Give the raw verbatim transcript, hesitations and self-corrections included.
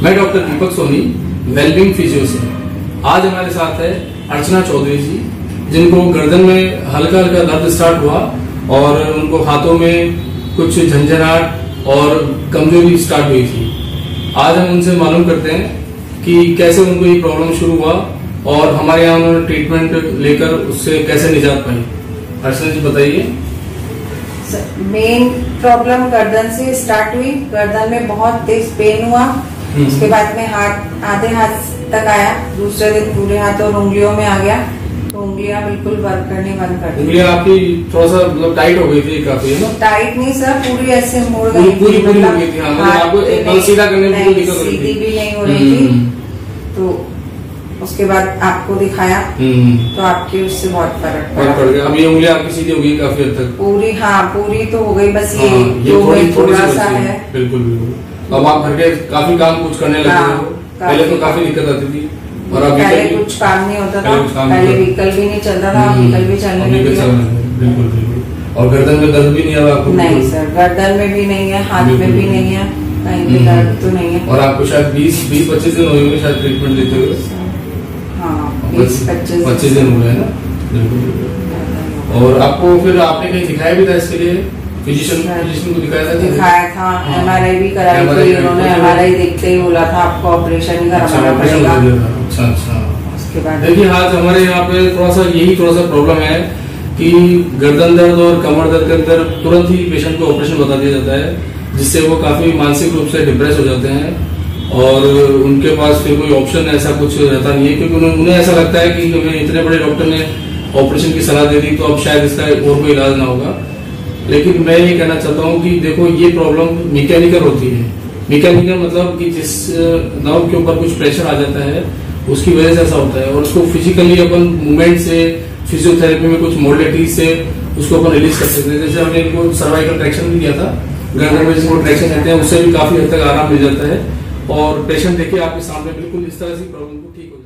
मैं doctor Deepak Soni, wellbeing physio से। आज हमारे साथ है अर्चना चौधरी जी, जिनको गर्दन में हल्का हल्का दर्द स्टार्ट हुआ और उनको हाथों में कुछ झंझनाहट और कमजोरी स्टार्ट हुई थी। आज हम उनसे मालूम करते हैं कि कैसे उनको ये प्रॉब्लम शुरू हुआ और हमारे यहाँ उन्होंने ट्रीटमेंट लेकर उससे कैसे निजात पाई। अर्चना जी बताइए। मेन प्रॉब्लम गर्दन से स्टार्ट हुई। गर्दन में बहुत तेज पेन हुआ। उसके बाद में हाथ आधे हाथ तक आया, दूसरे दिन पूरे हाथ और उंगलियों में आ गया, तो उंगलियां बिल्कुल वर्क करने बंद कर दी। उंगलियां आपकी थोड़ा सा मतलब टाइट हो गई थी काफी, है ना? टाइट नहीं सर, पूरी ऐसे मुड़ गई थी, पूरी पूरी हो गई थी। हाँ, मतलब आपको एकदम सीधा करने में कोई दिक्कत नहीं, सीधी भी नहीं हो रही थी। तो उसके बाद आपको दिखाया तो आपकी उससे बहुत फर्क पड़ पड़ गया। अब ये उंगली आपकी सीधी हो गई काफी हद तक? पूरी, हाँ पूरी तो हो गई, बस ये, हाँ, ये थोड़ी थोड़ा सा है। बिल्कुल बिल्कुल। अब आप घर के काफी काम कुछ करने लगे हो। पहले तो काफी दिक्कत आती थी और अभी पहले कुछ काम नहीं होता था। पहले व्हीकल भी नहीं चलता था, व्हीकल भी चलने लगे। बिल्कुल बिल्कुल। और गर्दन में दर्द भी नहीं आ रहा आपको? नहीं सर, गर्दन में भी नहीं है, हाथ में भी नहीं है, कहीं भी दर्द तो नहीं है। और आपको शायद बीस बीस पच्चीस दिन हुए शायद ट्रीटमेंट लेते हुए? बीस पच्चीस पच्चीस दिन हुए हैं ना? बिल्कुल। और आपको फिर आपने कहीं दिखाया भी था इसके लिए? फिजिशियन फिजिशियन को दिखाया था? दिखाया था, एमआरआई भी कराई थी उन्होंने। एमआरआई देखते ही बोला था आपको ऑपरेशन ही करवाना पड़ेगा। अच्छा अच्छा। उसके बाद देखिए, आज हमारे यहाँ पे थोड़ा सा यही थोड़ा सा प्रॉब्लम है कि गर्दन दर्द और कमर दर्द के अंदर तुरंत ही पेशेंट को ऑपरेशन बता दिया जाता है, जिससे वो काफी मानसिक रूप से डिप्रेस हो जाते हैं और उनके पास फिर कोई ऑप्शन ऐसा कुछ रहता नहीं है, क्योंकि उन्हें, उन्हें ऐसा लगता है कि हमें इतने बड़े डॉक्टर ने ऑपरेशन की सलाह दे दी तो अब शायद इसका और कोई इलाज ना होगा। लेकिन मैं ये कहना चाहता हूँ कि देखो, ये प्रॉब्लम मैकेनिकल होती है। मैकेनिकल मतलब कि जिस नर्व के ऊपर कुछ प्रेशर आ जाता है उसकी वजह से ऐसा होता है, और उसको फिजिकली अपन मूवमेंट से, फिजियोथेरेपी में कुछ मोडलिटी से उसको अपन रिलीज कर सकते हैं। जैसे हमने इनको सर्वाइकल ट्रैक्शन भी किया था, गर्दन में जिसको ट्रैक्शन कहते हैं, उससे भी काफी हद तक आराम मिल जाता है और पेशेंट देखिए आपके सामने बिल्कुल इस तरह से प्रॉब्लम को ठीक हो